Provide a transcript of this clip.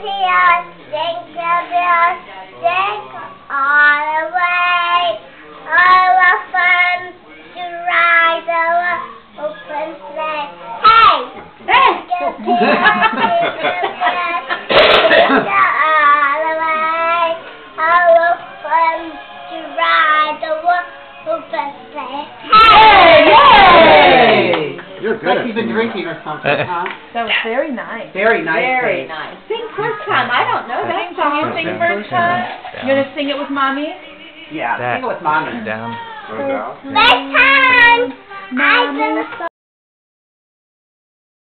bells, jingle all the way. All the fun to ride our open sleigh. Hey! Jingle bells, jingle all the way. All the fun to ride our open sleigh. Hey! Yay! You're good. Like you've been drinking or something, huh? That was very nice. Very nice. Very Paige. nice. Sing first time. I don't know that Can you song. sing first time? You gonna sing it with mommy? Yeah, sing it with mommy. Down. Go down. First time! I'm gonna